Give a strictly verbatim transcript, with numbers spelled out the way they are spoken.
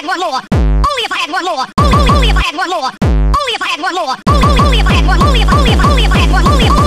had one more. Only if I had one more. Only, only if I had one more. Only if I had one more. Only, only if I had one. Only if, only if, only if I had one. Only if.